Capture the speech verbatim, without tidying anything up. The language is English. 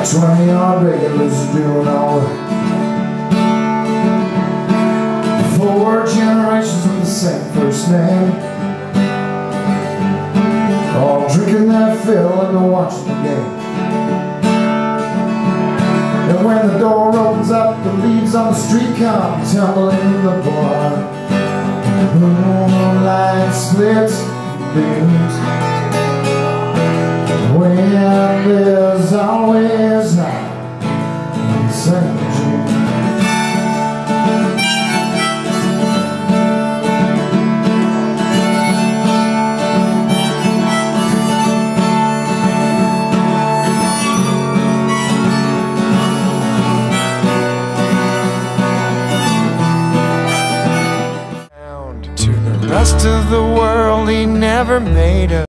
twenty-yard regulars doing all right. Four generations with the same first name, all drinking that fill and watching the game. And when the door opens up, the leaves on the street come tumbling in the bar. The moonlight splits beams when there's always night in the same dream. To the rest of the world he never made a